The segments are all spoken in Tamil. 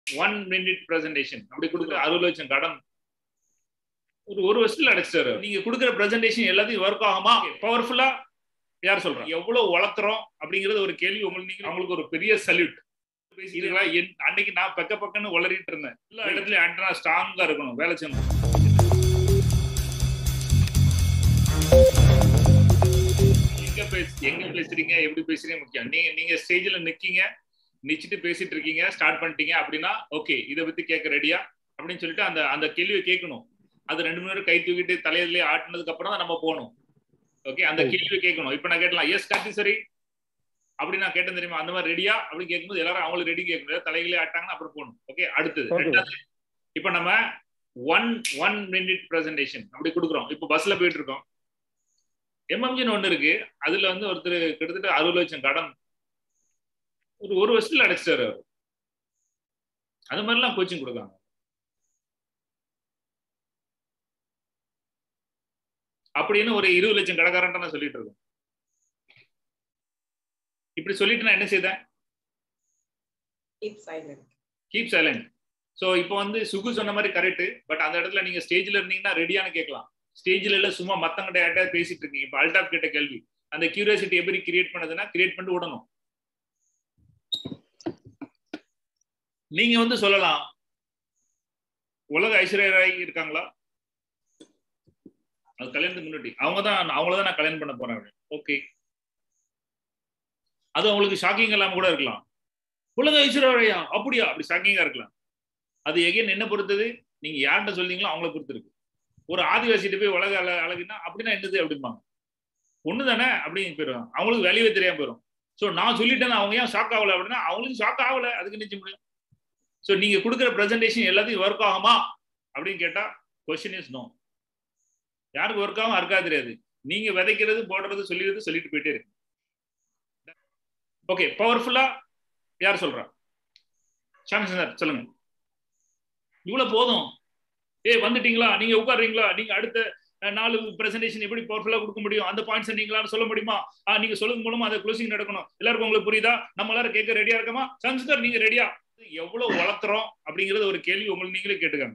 1 minute presentation அப்படி கொடுக்குற 60 லட்சம் கடன் ஒரு வருஷத்துல அடைச்சிட்டாரு. நீங்க கொடுக்குற பிரசன்டேஷன் எல்லாத்தையும் ஒர்க் ஆகுமா? பவர்ஃபுல்லா யார் சொல்றா? எவ்வளவு வளர்த்துறோம் அப்படிங்கிறது ஒரு கேள்வி. அவங்களுக்கு ஒரு பெரிய சல்யூட். பேசிட்டீங்களா? அன்னைக்கு நான் பக்கன்னு வளரிட்டு இருந்தேன். எல்லா இடத்துலயும் ஆண்டனா ஸ்ட்ராங்கா இருக்கணும், வேலை செய்யணும். எங்க பேசுறீங்க, எப்படி பேசுறீங்க முக்கியம். நீங்க ஸ்டேஜ்ல நிச்சிட்டு பேசிட்டு இருக்கீங்க, ஸ்டார்ட் பண்ணிட்டீங்க அப்படின்னா ஓகே, இதை பத்தி கேட்க ரெடியா அப்படின்னு சொல்லிட்டு அந்த கேள்வியை கேட்கணும். அது 2 மணி நேரம் கை தூக்கிட்டு தலையிலே ஆட்டினதுக்கு அப்புறம் தான் நம்ம போகணும். ஓகே, அந்த கேள்வியை கேட்கணும். இப்ப நான் கேட்கலாம், எஸ் கார்த்தி சரி அப்படி நான் கேட்டேன் தெரியுமா, அந்த மாதிரி ரெடியா அப்படின்னு கேட்கும்போது எல்லாரும் அவங்களுக்கு ரெடி கேட்கணும். தலைகளே ஆட்டாங்கன்னா அப்புறம் போகணும். ஓகே, அடுத்தது இப்ப நம்ம 1 minute presentation அப்படி கொடுக்குறோம். இப்ப பஸ்ல போயிட்டு இருக்கோம். எம்எம்ஜின்னு ஒண்ணு இருக்கு. அதுல வந்து ஒருத்தர் கிட்டத்தட்ட 60 லட்சம் கடன் ஒரு வருஷத்துல அடைச்சிட்டாரு. அது மாதிரிலாம் கோச்சிங் கொடுக்காங்க. அப்படின்னு ஒரு 20 லட்சம் கடைக்காரன் நான் சொல்லிட்டு இருக்கேன். இப்படி சொல்லிட்டு நான் என்ன செய்தேன்? Keep silent. சோ இப்போ வந்து சுகு சொன்ன மாதிரி கரெக்ட். பட் அந்த இடத்துல நீங்க ஸ்டேஜ்ல இருந்தீங்கன்னா ரெடியான கேட்கலாம். ஸ்டேஜ்ல இல்ல சும்மா மத்தவங்க யார்கிட்ட பேசிட்டு இருக்கீங்க. இப்ப அல்டாப் கேட்ட கேள்வி, அந்த கியூரியாசிட்டி எப்படி கிரியேட் பண்ணதுன்னா கிரியேட் பண்ணிட்டு விடணும். நீங்க வந்து சொல்லலாம், உலக ஐஸ்வர்யா ராய் இருக்காங்களா? அது கல்யாணத்துக்கு முன்னாடி அவங்களதான் நான் கல்யாணம் பண்ண போறேன். ஓகே, அது அவங்களுக்கு ஷாக்கிங் எல்லாம் கூட இருக்கலாம். உலக ஐஸ்வர்யா ராயா அப்படியா, அப்படி ஷாக்கிங்கா இருக்கலாம். அது எகைன் என்ன பொறுத்தது, நீங்க யார்கிட்ட சொல்றீங்களோ அவங்கள பொறுத்து இருக்கு. ஒரு ஆதிவாசிட்டு போய் உலக அழகுன்னா அப்படின்னா என்னது அப்படிம்பாங்க. ஒண்ணு தானே அப்படின்னு போயிடும். அவங்களுக்கு வேலையே தெரியாம போயிடும். ஸோ நான் சொல்லிட்டேன், அவங்க ஏன் ஷாக் ஆகல அப்படின்னா அவங்களுக்கு ஷாக் ஆகல, அதுக்கு நிச்சயம் முடியும். ஸோ நீங்க கொடுக்குற பிரசன்டேஷன் எல்லாத்தையும் ஒர்க் ஆகுமா அப்படின்னு கேட்டா கொஸ்டின் இஸ் நோ. யாருக்கு ஒர்க் ஆகும் யாருக்கா தெரியாது. நீங்க விதைக்கிறது போடுறது சொல்லிட்டு போயிட்டே இருக்கு. ஓகே, பவர்ஃபுல்லா யார் சொல்றா? சாமி சார் சொல்லுங்க. இவ்வளவு போதும். வந்துட்டீங்களா, நீங்க உட்கார்றீங்களா, நீங்க அடுத்த 4 பிரசன்டேஷன் எப்படி பவர்ஃபுல்லா கொடுக்க முடியும், அந்த பாயிண்ட்ஸ் நீங்களால சொல்ல முடியுமா? நீங்க சொல்றது மூலமா அந்த க்ளோசிங் நடக்கணும். எல்லாருக்கும் உங்களுக்கு புரியுதா? நம்ம எல்லாரும் கேட்க ரெடியா இருக்கமா? சங்கர் நீங்க ரெடியா? எவ்வளவு வளர்த்துறோம் அப்படிங்கிறது ஒரு கேள்வி உங்களுக்கு நீங்களே கேட்டுக்காங்க.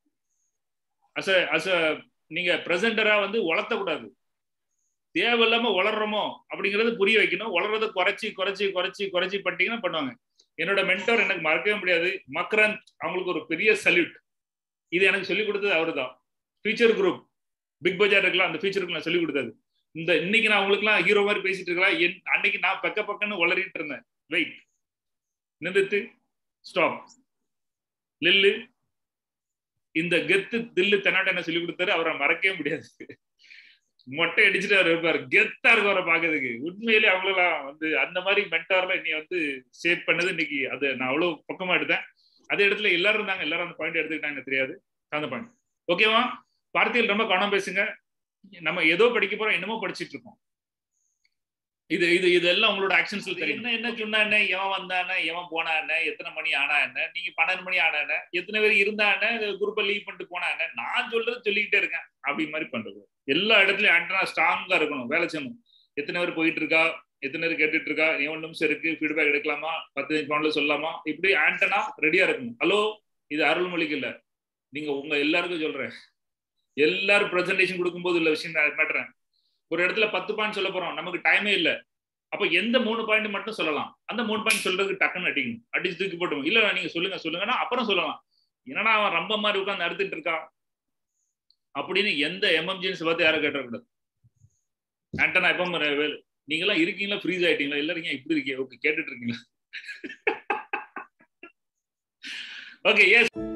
நீங்க பிரசன்டரா வந்து வளர்த்த கூடாது. தேவையில்லாம வளர்றோமோ அப்படிங்கறது புரிய வைக்கணும். வளர்றதை குறைச்சி பண்ணிட்டீங்கன்னா பண்ணுவாங்க. என்னோட மென்டர் எனக்கு மறக்கவே முடியாது, மக்ரன். அவங்களுக்கு ஒரு பெரிய சல்யூட். இது எனக்கு சொல்லிக் கொடுத்தது அவரு தான். ஃபியூச்சர் குரூப் பிக் பஜார் இருக்கலாம், அந்த ஃபியூச்சருக்கு நான் சொல்லிக் கொடுத்தது. இன்னைக்கு நான் உங்களுக்கு எல்லாம் ஹீரோ மாதிரி பேசிட்டு இருக்கலாம். அன்னைக்கு நான் பக்கன்னு வளரிட்டு இருந்தேன். வெயிட், நிறுத்து, ஸ்டாப், லில்லு. இந்த கெத்து தில்லு தென்னாட்ட என்ன சொல்லிக் கொடுத்தாரு. அவரை மறக்கவே முடியாது. மொட்டை அடிச்சுட்டு அவர் இருப்பாரு. கெத்தா இருக்கும் அவரை பாக்குறதுக்கு. உண்மையிலே அவங்களெல்லாம் வந்து அந்த மாதிரி மென்டார்ல என்னை வந்து ஷேப் பண்ணது இன்னைக்கு. அது நான் அவ்வளவு பக்கமா எடுத்தேன். அதே இடத்துல எல்லாரும் இருந்தாங்க. எல்லாரும் அந்த பாயிண்ட் எடுத்துக்கிட்டாங்க. தெரியாது அந்த பாயிண்ட். ஓகேவா? வார்த்தைகள் ரொம்ப கவனம் பேசுங்க. நம்ம ஏதோ படிக்க போறோம், என்னமோ படிச்சுட்டு இருக்கோம். இதெல்லாம் உங்களோட ஆக்ஷன்ஸ்ல தெரியும். என்ன சொன்னா என்ன, எவன் வந்தானே, எவன் போனா என்ன, எத்தனை மணி ஆனா என்ன, நீங்க 12 மணி ஆனா என்ன, எத்தனை பேர் இருந்தா என்ன, குரூப்பை லீவ் பண்ணிட்டு போனா என்ன, நான் சொல்றது சொல்லிக்கிட்டே இருக்கேன் அப்படி மாதிரி பண்றது. எல்லா இடத்துலயும் ஆண்டனா ஸ்ட்ராங்கா இருக்கணும், வேலை செய்யணும். எத்தனை பேர் போயிட்டு இருக்கா, எத்தனை பேர் கேட்டுட்டு இருக்கா, 7 நிமிஷம் இருக்கு, ஃபீட்பேக் எடுக்கலாமா, 10 பவுண்ட்ல சொல்லலாமா, இப்படி ஆண்டனா ரெடியா இருக்கணும். ஹலோ, இது அருள்மொழிக்கு இல்ல, நீங்க உங்க எல்லாருக்கும் சொல்றேன். எல்லாரும் பிரசன்டேஷன் கொடுக்கும்போது உள்ள விஷயம் மேட்டறேன். ஒரு இடத்துல 10 பாயிண்ட் சொல்ல போறோம், நமக்கு டைமே இல்லை. அப்ப எந்த 3 பாயிண்ட் மட்டும் சொல்லலாம். அந்த 3 பாயிண்ட் சொல்றதுக்கு டக்குன்னு அடிக்கணும். அடிச்சு தூக்கி போட்டோம். இல்ல நீங்க சொல்லுங்கன்னா அப்புறம் சொல்லலாம். என்னன்னா அவன் ரொம்ப மாதிரி உட்காந்து அறுத்துட்டு இருக்கான் அப்படின்னு எந்த எமர்ஜென்சி பார்த்து யாரும் கேட்டக்கூடாது. ஆண்டனா எப்ப நீங்க எல்லாம் இருக்கீங்களா, ஃப்ரீஸ் ஆயிட்டீங்களா, இல்ல இருக்கீங்க இப்படி இருக்கீங்க, ஓகே கேட்டுட்டு இருக்கீங்களா? Okay, S.